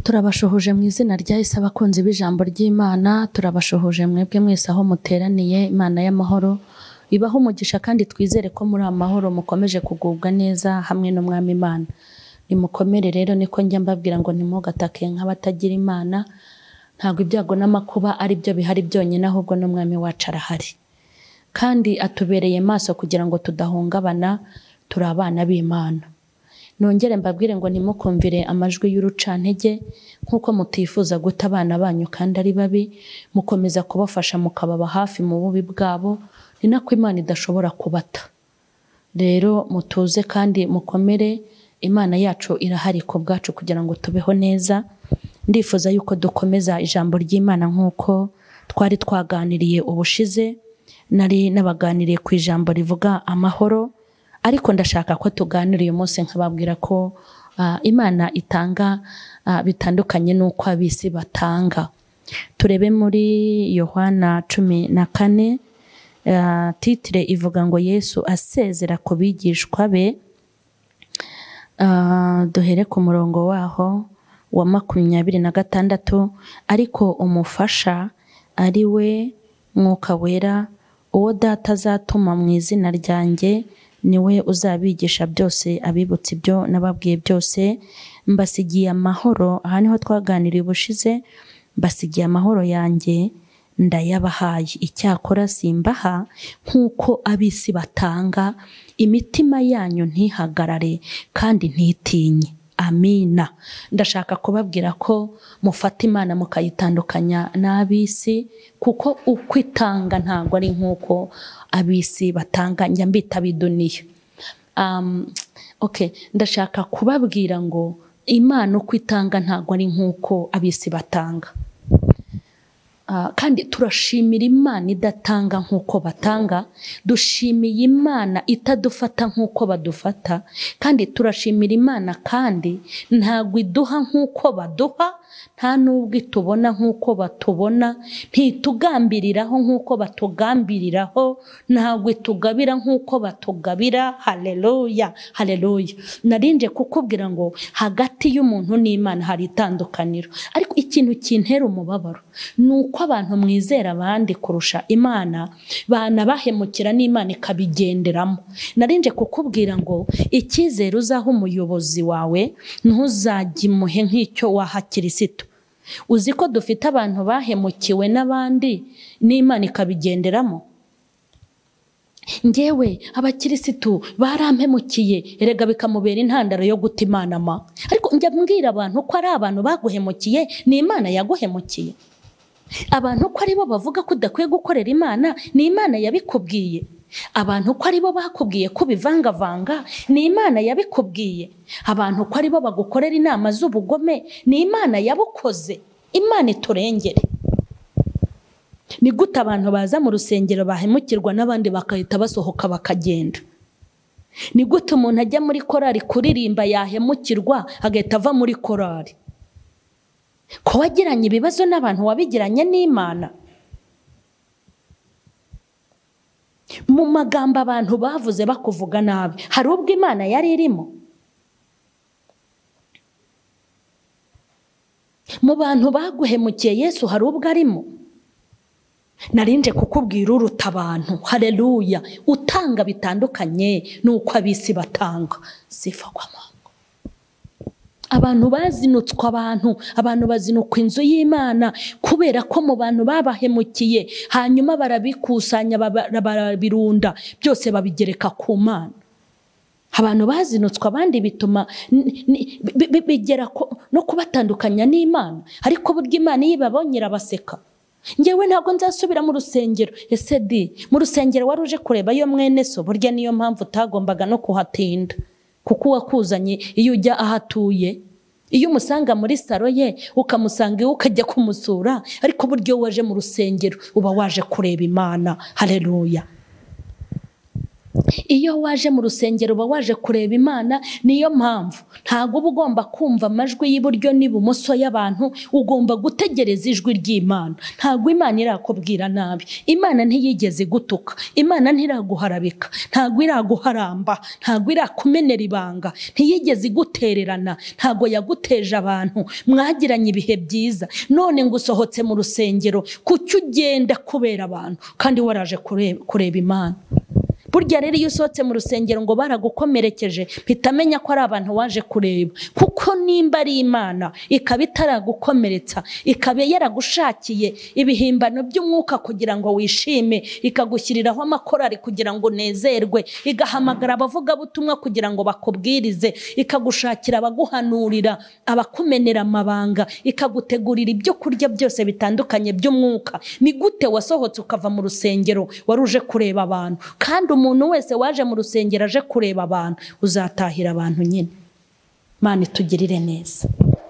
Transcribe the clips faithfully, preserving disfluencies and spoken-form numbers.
Turabashohoje mu izina rya Yesu abakunzi b'ijambo ry'Imana, turabashohoje mwebwe mwese aho muteraniye. Imana y'amahoro ibaho umugisha kandi twizere ko muri amahoro mukomeje kugubwa neza hamwe n'umwami Imana. Nimukomere rero niko njya mbabwira ngo ntimugatake nk'abatagira Imana. Ntabwo ibyago n'amakuba ari byo bihari byonyine, ahubwo n'umwami wacu arahari kandi atubereye maso kugira ngo tudahungabana. Turi abana b'Imana. Nongere mbabwire ngo nimukumvire amajwi y'urucantege nkuko mutifuza guta abana banyu kandi ari babi, mukomeza kubafasha mukababa hafi mu bubi bwabo, ni nako Imana idashobora kubata. Rero mutuze kandi mukomere, Imana yacu irahari ku bwacu kugira ngo tubeho neza. Ndifuza yuko dukomeza ijambo ry'Imana nkuko twari twaganiriye ubushize. Nari nabaganiriye ku ijambo rivuga amahoro, ariko ndashaka ko tuganira uyu munsi nkababwira ko uh, Imana itanga uh, bitandukanye n'uko abisi batanga. Turebe muri Yohana cumi na kane, uh, titire ivuga ngo Yesu asezera ku bigishwa be. Uh, duhere ku murongo waho wa makumyabiri na gatandatu. Ariko umufasha ari we Mwuka Wera, uwo Data azatuma mu izina ryanjye, niwe uzabigisha byose, abibutsa ibyo nababwiye byose. Mbasigiye amahoro. Aha niho twaganiriye ubushize. Mbasigiye amahoro yanjye ndayabahaye, icyakora simbaha nk'uko abisi batanga. Imitima yanyu ntihagarare kandi ntitinye. Amina. Ndashaka kubabwira ko mufata Imana mukayitandukanya n'abisi, kuko uko itanga ntabwo ari nk'uko abisi batanga. Njya mbita biduniya. Um, okay. Ndashaka kubabwira ngo Imana uko itanga ntabwo ari nk'uko abisi batanga. Uh, kandi turashimira Imana idatanga nk'uko batanga. Dushimiye Imana itadufata nk'uko badufata. Kandi turashimira Imana kandi ntabwo iduha nk'uko baduha, nta nubwo itubona nk'uko batubona, ntitugambiriraho nk'uko batugambiriraho, ntabwo itugabira nk'uko batugabira. Haleluya, haleluya. Narinje kukubwira ngo hagati y'umuntu n'Imana hari itandukaniro, ariko ikintu kintera umubabaro nuko abantu mwizera abandi kurusha Imana bana bahemukira n'Imana ikabigenderamo. Narinje kukubwira ngo icyizere uzaha umuyobozi wawe ntuzagimuhe nk'icyo waha Kristo. Uzi ko dufite abantu bahemukiwe n'abandi n'Imana ikabigenderamo? Ngewe abakirisitu barampemukiye, erega bikamubera intandaro yo guta Imana ma. Ariko njya mbwira abantu ko ari abantu baguhemukiye, ni Imana yaguhemukiye. Abantu ko ari bo bavuga ko udakwiye gukorera Imana, ni Imana yabikubwiye. Abantu ko ari bo bakubwiye ko bivangavanga, ni Imana yabikubwiye. Abantu ko ari bo bagukorera inama z'ubugome, ni Imana yabukoze. Imana iturengere. Ni gute abantu baza mu rusengero bahemukirwa n'abandi bakahita basohoka bakagenda? Ni gute umuntu ajya muri korari kuririmba yahemukirwa agahita ava muri korari? Ko wagiranye ibibazo n'abantu wabigiranye n'Imana? Mu magambo abantu bavuze bakuvuga nabi, hari ubwo Imana yari irimo? Mu bantu baguhemukiye Yesu hari ubwo arimo? Narinje kukubwira uruta abantu. Haleluya. Utanga bitandukanye nuko abisi batanga. Sifa kwa Mungu. Abantu bazinutswa abantu, abantu bazinukwa inzu y'Imana kubera ko mu bantu babahemukiye hanyuma barabikusanya barabirunda byose babigereka ku Mana. Abantu bazinutswa abandi bituma bigera no kubatandukanya n'Imana, ariko burya Imana yibabonye irabaseka. Ngewe ntabwo nzasubira mu rusengero. Ese di mu rusengero wari uje kureba yo mwene so? Burya niyo mpamvu utagombaga no kuhatinda, kuko wakuzanye iyo ujya ahatuye. Iyo umusanga muri saro ye ukamusanga iwe ukajya kumusura, ariko buryo waje mu rusengero uba waje kureba Imana. Haleluya. Iyo waje mu rusengero uba waje kureba Imana. Niyo mpamvu ntago uba ugomba kumva amajwi y'iburyo n'ibumoso y'abantu, ugomba gutegereza ijwi ry'Imana. Ntago Imana irakubwira nabi, Imana ntiyigeze gutuka, Imana ntiraguharabika, ntago iraguharamba, ntago irakumenera ibanga, ntiyigeze gutererana, ntago yaguteje abantu mwagiranye ibihe byiza none ngo usohotse mu rusengero kuki ugenda kubera abantu kandi waraje kureba, kureba Imana. Burya rero iyo usohotse mu rusengero ngo baragukomerekeje pitamenya ko ari abantu waje kureba, kuko nimba ari Imana ikaba itaragukomeretsa, ikaba yaragushakiye ibihimbano by'umwuka kugira ngo wishime, ikagushyiriraho amakorari kugira ngo unezerwe, igahamagara abavuga butumwa kugira ngo bakubwirize, ikagushakira abaguhanurira, abakumenera amabanga, ikagutegurira ibyo kurya byose bitandukanye by'umwuka. Ni gute wasohotse ukava mu rusengero waruje kureba abantu? Kandi umuntu wese waje mu rusengero aje kureba abantu uzatahira abantu nyine. Imana itugirire neza.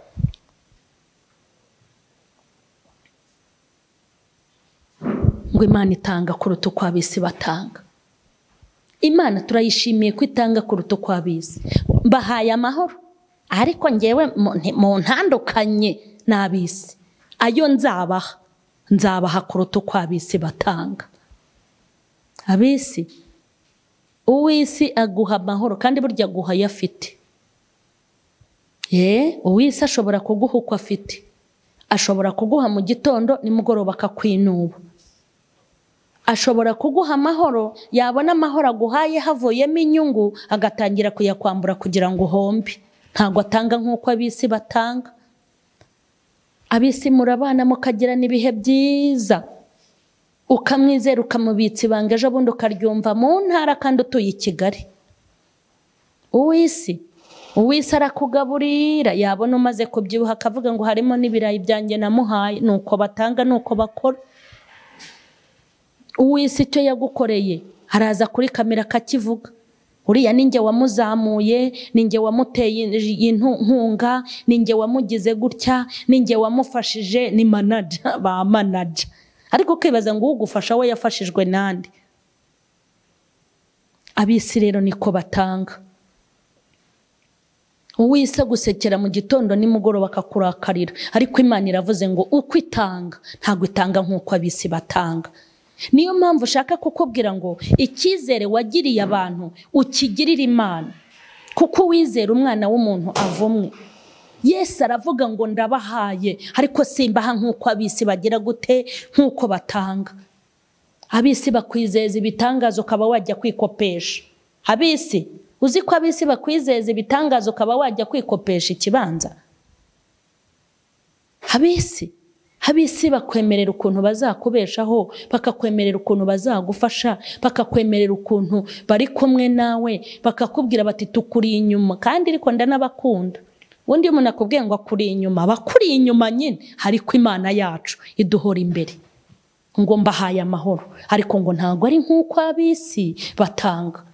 Ngo Imana itanga kuruta uko ab'isi batanga. Imana turayishimiye ko itanga kuruta uko ab'isi. Mbahaye amahoro ariko ngewe mu ntandukanye n'ab'isi, ayo nzabaha nzabaha kuruta uko ab'isi batanga. Ab'isi, uw'isi aguha amahoro kandi burya aguha ayo afite. Ye, uw'isi ashobora kuguha uko afite, ashobora kuguha mu gitondo nimugoroba akakwinuba, ashobora kuguha amahoro, yabona amahoro aguhaye havuyemo inyungu agatangira kuyakwambura kugira ngo uhombe. Ntago atanga nk'uko ab'isi batanga. Ab'isi murabana mukagirana ibihe byiza, ukamwizera ukamubitsa ibanga, ejo bundi ukaryumva mu ntara kandi utuye i Kigali. Uw'isi uw'isi arakugaburira, yabona umaze kubyibuha akavuga ngo harimo n'ibirayi byanjye namuhaye. Nuko batanga, nuko bakora. Uw'isi icyo yagukoreye haraza kuri kamera akakivuga. Uriya ninjye wamuzamuye, ninjye wamuteye inkunga, ninjye wamugize gutya, ninjye wamufashije. Ni manager, ba manager. Ariko kwibaza ngo ugufasha we yafashijwe nande? Ab'isi rero niko batanga. Uw'isi gusekera mu gitondo nimugoroba akakurakarira, ariko Imana iravuze ngo uko itanga ntago itanga nk'uko ab'isi batanga. Niyo mpamvu ushaka kukubwira ngo icyizere wagiriye abantu ukigirira Imana, kuko wizera umwana w'umuntu avumwe. Yesu aravuga ngo ndabahaye ariko simbaha nk'uko ab'isi bagira gute, nk'uko batanga. Ab'isi bakwizeza ibitangazo ukaba wajya kwikopesha. Ab'isi, uzi ko ab'isi bakwizeza ibitangazo ukaba wajya kwikopesha ikibanza? Ab'isi Ab'isi bakwemerera ukuntu bazakubeshaho, bakakwemerera ukuntu bazagufasha, bakakwemerera ukuntu bari kumwe nawe, bakakubwira bati tukuri inyuma, kandi ariko ndanabakunda. Undi umuntu akubwiye ngo akuri inyuma, bakuri inyuma nyine, ariko Imana yacu iduhora imbere. Ngo mbahaye amahoro ariko ngo ntago ari nk'uko ab'isi batanga.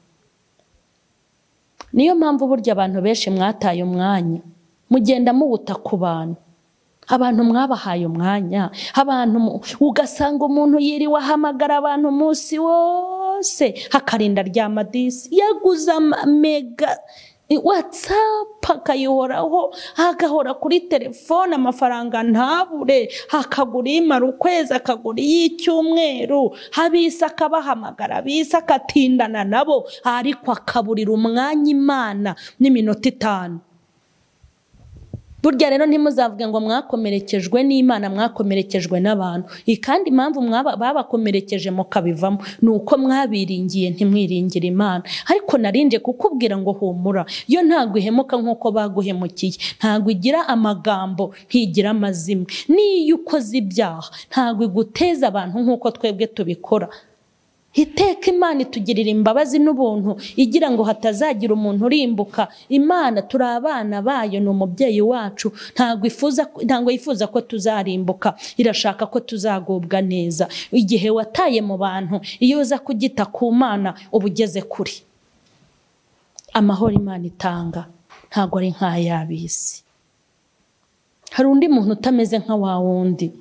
Niyo mpamvu burya abantu benshi mwataye umwanya, mugenda mubuta ku bantu. Abantu mwabahaye umwanya, abantu ugasanga umuntu yiriwe ahamagara abantu umunsi wose, hakarinda ryamadisi, yaguza mega WhatsApp akayihoraho, agahora kuri telefone, amafaranga ntabure, hakagura imara ukwezi, akagura y'icyumweru. Ab'isi akabahamagara, ab'isi akatindana nabo, ariko akaburira umwanya Imana n'iminota itanu. Burya rero ntimuzavuge ngo mwakomerekejwe n'Imana, mwakomerekejwe n'abantu. Ikandi impamvu babakomerekeje mukabivamo nuko mwabiringiye ntimwiringire Imana. Ariko narinje kukubwira ngo humura, yo ntago ihemuka nk'uko baguhemukiye, ntago igira amagambo, ntigira amazimwe. Niyo ukoze ibyaha ntago iguteza abantu nk'uko twebwe tubikora. Iteka Imana itugirira imbabazi n'ubuntu, igira ngo hatazagira umuntu urimbuka. Imana turi abana bayo, ni umubyeyi wacu, ntago ifuza ntago yifuza ko tuzarimbuka, irashaka ko tuzagubwa neza. Igihe wataye mu bantu, iyo uza kugita ku Mana ubugeze kuri. Amahoro Imana itanga ntago ari nk'ay'ab'isi. Hari undi muntu utameze nka wa wundi,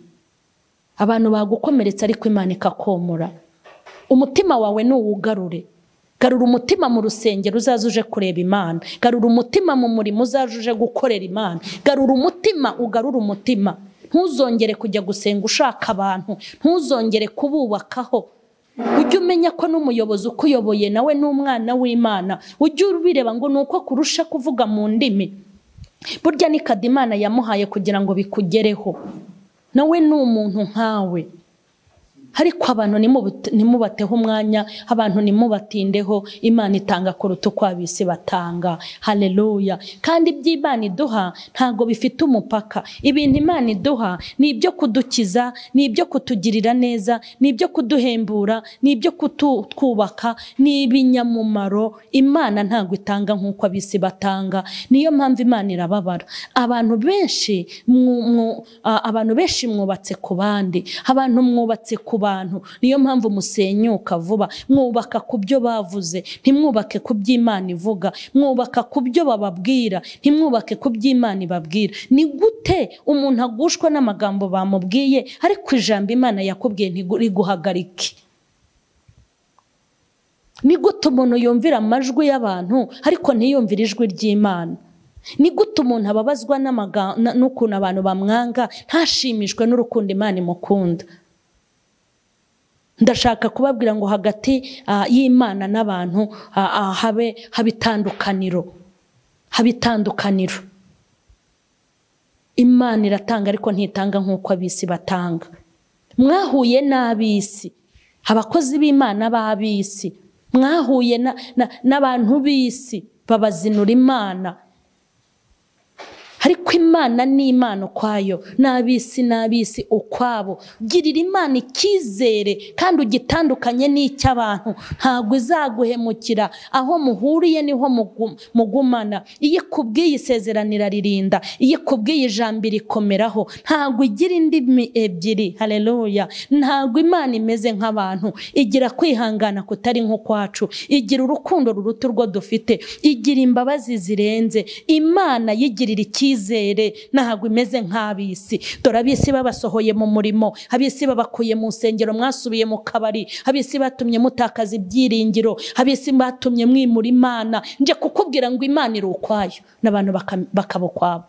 abantu bagukomeretsa ariko Imana ikakomora. Umutima wawe nuwugarure, garura umutima mu rusengero uzaze uje kureba Imana, garura umutima mu murimo uzaje uje gukorera Imana, garura umutima, ugarura umutima. Ntuzongere kujya gusenga ushaka abantu, ntuzongere kububakaho. Ujye umenya ko n'umuyobozi ukuyoboye nawe n'umwana w'Imana, ujye ubireba ngo nuko kurusha kuvuga mu ndimi. Burya ni kadi Imana yamuhaye kugira ngo bikugereho, nawe ni umuntu nkawe. Ariko abantu nimubateho umwanya, abantu nimubatindeho. Imana itanga kuruta uko abisi batanga. Haleluya. Kandi iby'Imana iduha ntago bifite umupaka. Ibintu Imana iduha ni ibyo kudukiza, ni ibyo kutugirira neza, ni ibyo kuduhembura, ni ibyo kutwubaka, ni ibinyamumaro. Imana ntago itanga nk'uko abisi batanga. Niyo mpamvu Imana irababara. Abantu benshi abantu benshi mwubatse ku bandi, abantu mwubatse ku bantu, niyo mpamvu musenyuka vuba. Mwubaka ku byo bavuze, ntimwubake ku by'Imana ivuga. Mwubaka ku byo bababwira, ntimwubake ku by'Imana ibabwira. Ni gute umuntu agushwa n'amagambo bamubwiye ariko ijambo Imana yakubwiye ntiriguhagarike? Ni gute umuntu yumvira amajwi y'abantu ariko ntiyumvire ijwi ry'Imana? Ni gute umuntu ababazwa n'ukuntu abantu bamwanga ntashimishwe n'urukundo Imana imukunda? Ndashaka kubabwira ngo hagati y'Imana n'abantu habe habitandukaniro, habitandukaniro. Imana iratanga ariko ntitanga nk'uko abisi batanga. Mwahuye n'abisi, abakozi b'Imana b'abisi, mwahuye n'abantu b'isi babazinura Imana. Ariko Imana ni Imana ukwayo, n'abisi n'abisi ukwabo. Girira Imana icyizere kandi ugitandukanye n'icy'abantu. Ntabwo izaguhemukira, aho muhuriye niho mugumana. Iyo ikubwiye isezeranira ririnda, iyo ikubwiye ijambo rikomeraho. Ntabwo igira indimi ebyiri. Haleluya. Ntabwo Imana imeze nk'abantu, igira kwihangana kutari nk'ukwacu, igira urukundo ruruta urwo dufite, igira imbabazi zirenze. Imana yigirira icyizere, ntabwo imeze nk'abisi. Dore abisi babasohoye mu murimo, abisi babakuye mu nsengero, mwasubiye mu kabari, abisi batumye mutakaza ibyiringiro, abisi batumye mwimura Imana. Nje kukubwira ngo Imana iri ukwayo n'abantu bakaba ukwabo.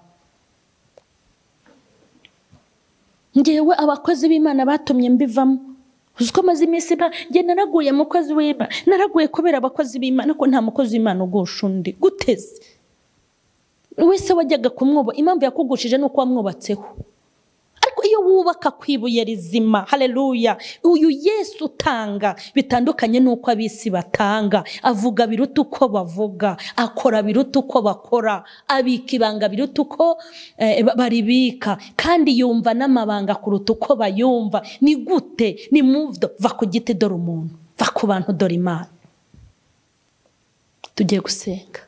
Ngewe abakozi b'Imana batumye mbivamo. Uziko maze iminsi ba nge naraguye mukozi w'Imana, naraguye kubera abakozi b'Imana ko nta mukozi w'Imana ugusha undi. Guteze wese wajyaga kumwuba, impamvu yakugushije nuko wamwubatseho. Ariko iyo wubaka kwibuye rizima, haleluya, uyu Yesu utanga bitandukanye nuko abisi batanga. Avuga biruta uko bavuga, akora biruta uko bakora, abika ibanga biruta uko eh, baribika, kandi yumva n'amabanga kuruta uko bayumva. Ni gute? Ni moved. Va ku giti dore umuntu, va ku bantu dore Imana. Tugiye gusenga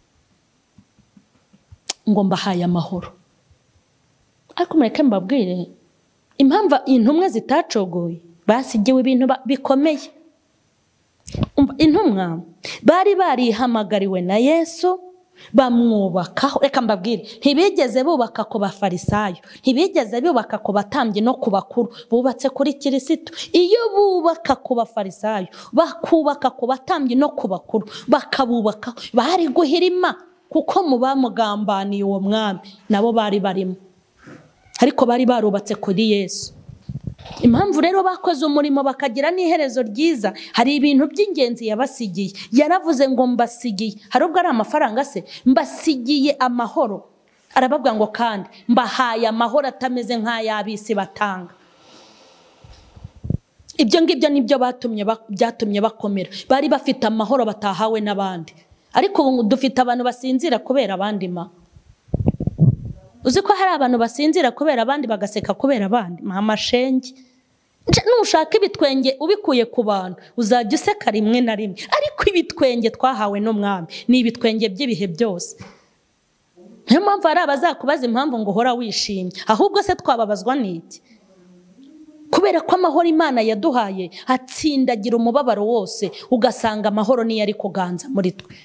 ngo mbahaye amahoro. Ariko mureke mbabwire impamvu intumwa zitacogoye, basigiwe ibintu bikomeye. Intumwa bari barihamagariwe na Yesu, bamwubakaho. Reka mbabwire, ntibigeze bubaka ku bafarisayo, ntibigeze bubaka ku batambyi no ku bakuru, bubatse kuri Kristo. Iyo bubaka ku bafarisayo, bakubaka ku batambyi no ku bakuru, bakabubaka, bari guhirima kuko mu bamugambaniye uwo mwami nabo bari barimo. Ariko bari barubatse kuri Yesu. Impamvu rero bakoze umurimo bakagira n'iherezo ryiza, hari ibintu by'ingenzi yabasigiye. Yaravuze ngo mbasigiye, hari ubwo ari amafaranga se, mbasigiye amahoro. Arababwira ngo kandi mbahaye amahoro atameze nk'ay'abisi batanga. Ibyo ngibyo nibyo batumye byatumye bakomera. Bari bafite amahoro batahawe n'abandi. Ariko ubu dufite abantu basinzira kubera abandi ma. Uzi ko hari abantu basinzira kubera abandi bagaseka kubera abandi, mama shenge. Nushaka ibitwenge ubikuye ku bantu uzajya useka rimwe na rimwe, ariko ibitwenge twahawe n'umwami ni ibitwenge by'ibihe byose. Niyo mpamvu hari abazakubaza impamvu ngo uhora wishimye, ahubwo se twababazwa n'iki? Kubera ko amahoro Imana yaduhaye atsindagira umubabaro wose, ugasanga amahoro niyo ari kuganza muri twe.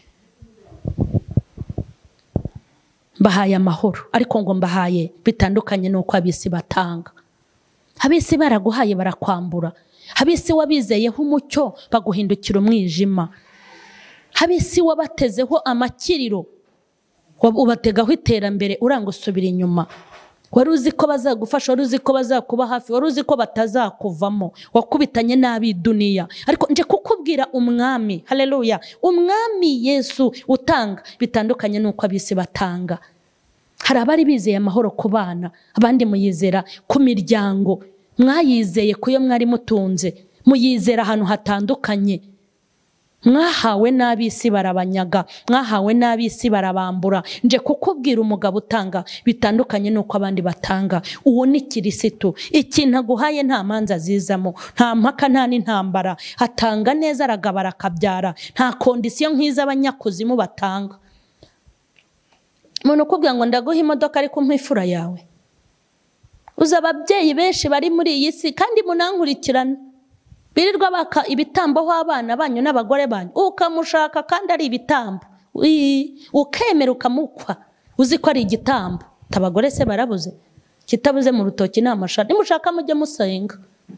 Bahaye amahoro, ariko ngo mbahaye bitandukanye nuko abisi batanga. Abisi baraguhaye barakwambura. Abisi wabizeyeho umucyo baguhindukira umwijima. abisi wabatezeho amakiriro, ubategaho iterambere, uranga usubira inyuma. Wari uzi ko bazagufasha, wari uzi ko bazakuba hafi, wari uzi ko batazakuvamo, wakubitanye nabi duniya. Ariko nje kukubwira umwami, haleluya, umwami Yesu utanga bitandukanye nuko abisi batanga. Hari abari bizeye amahoro ku bana, abandi muyizera ku miryango, mwayizeye kuyo mwari mutunze, muyizera ahantu hatandukanye. Mwahawe n'abisi barabanyaga, mwahawe n'abisi barabambura. Nje kukubwira umugabo utanga bitandukanye nuko abandi batanga. Uwo ni Kristo. Ikintu aguhaye nta manza zizamo, nta mpaka, nta n'intambara. Atanga neza, aragabara akabyara, nta kondisiyo nk'iza abanyakuzimu batanga. Umuntu ukubwira ngo ndaguha imodoka ariko umpa ifura yawe. Uza ababyeyi benshi bari muri iyi si kandi munankurikirana, birirwa baka ibitambo ho abana banyu n'abagore banyu, ukamushaka kandi ari ibitambo, ukemera ukamukwa uzi ko ari igitambo. Tabagore se barabuze, kitabuze mu rutoki n'amashara, nimushaka mujye musenga.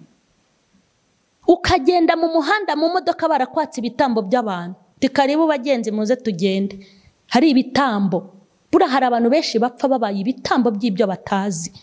Ukagenda mu muhanda mu modoka barakwatsa ibitambo by'abantu, tikaribu bagenzi muze tugende, hari ibitambo. Bura hari abantu benshi bapfa babaye ibitambo by'ibyo batazi.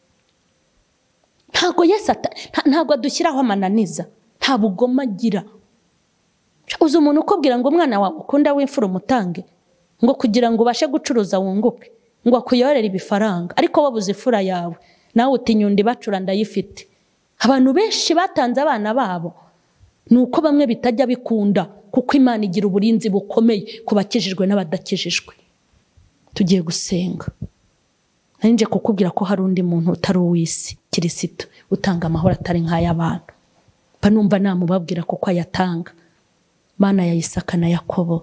Ntago Yesu ntago adushyiraho amananiza, nta bugoma agira. Uzi umuntu ukubwira ngo umwana wawe ukunda w'imfura umutange, ngo kugira ngo ubashe gucuruza wunguke, ngo akuyorere ibifaranga, ariko wabuze ifura yawe nawe uti nyundi bacura ndayifite. Abantu benshi batanze abana babo nuko bamwe bitajya bikunda, kuko Imana igira uburinzi bukomeye kubakijijwe n'abadakijijwe. Tugiye gusenga. Nanje kukubwira ko hari undi muntu utari uw'isi, Kristo utanga amahoro atari nk'ay'abantu. Panumva namubabwira kuko ayatanga. Mana ya Isaka na Yakobo,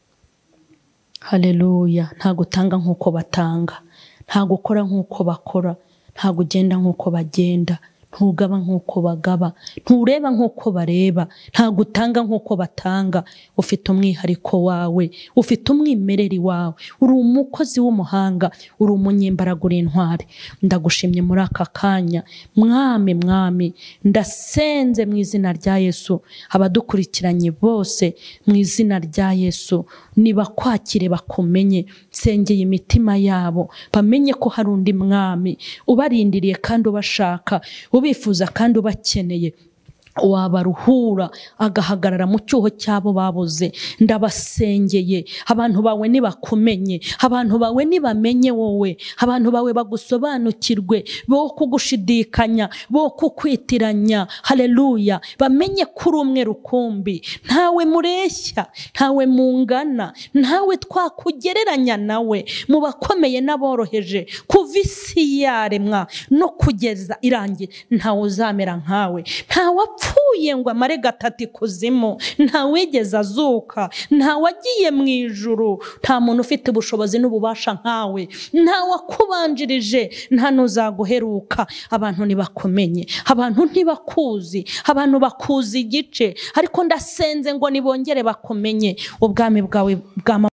haleluya. Nta gutanga nk'uko batanga, nta gukora nk'uko bakora, nta kugenda nk'uko bagenda, ntugaba nk'uko bagaba, ntureba nk'uko bareba, nta gutanga nk'uko batanga. Ufite umwihariko wawe, ufite umwimereri wawe, uri umukozi w'umuhanga, uri umunyembaraga, uri intwari. Ndagushimye muri aka kanya mwami, mwami ndasenze mu izina rya Yesu. Abadukurikiranye bose mu izina rya Yesu nibakwakire bakumenye, sengeye imitima yabo bamenye ko hari undi mwami ubarindiriye kandi ubashaka, ubifuza kandi ubakeneye. Wabaruhura agahagarara mu cyuho cyabo babuze. Ndabasengeye abantu bawe nibakumenye, abantu bawe nibamenye wowe, abantu bawe bagusobanukirwe, bo kugushidikanya, bo kukwitiranya. Haleluya. Bamenye kuri umwe rukumbi, ntawe mureshya, ntawe mungana, ntawe twakugereranya nawe. Mu bakomeye n'aboroheje kuva isi yaremwa no kugeza irangiye, ntawe uzamera nkawe. Ntawe apfuye ngo amare gatatu ikuzimu, nta wigeze azuka, nta wagiye mu ijuru. Nta muntu ufite ubushobozi n'ububasha nkawe, nta wakubanjirije, nta n'uzaguheruka. Abantu nibakumenye, abantu ntibakuzi, abantu bakuzi igice, ariko ndasenze ngo nibongere bakumenye. Ubwami bwawe bwa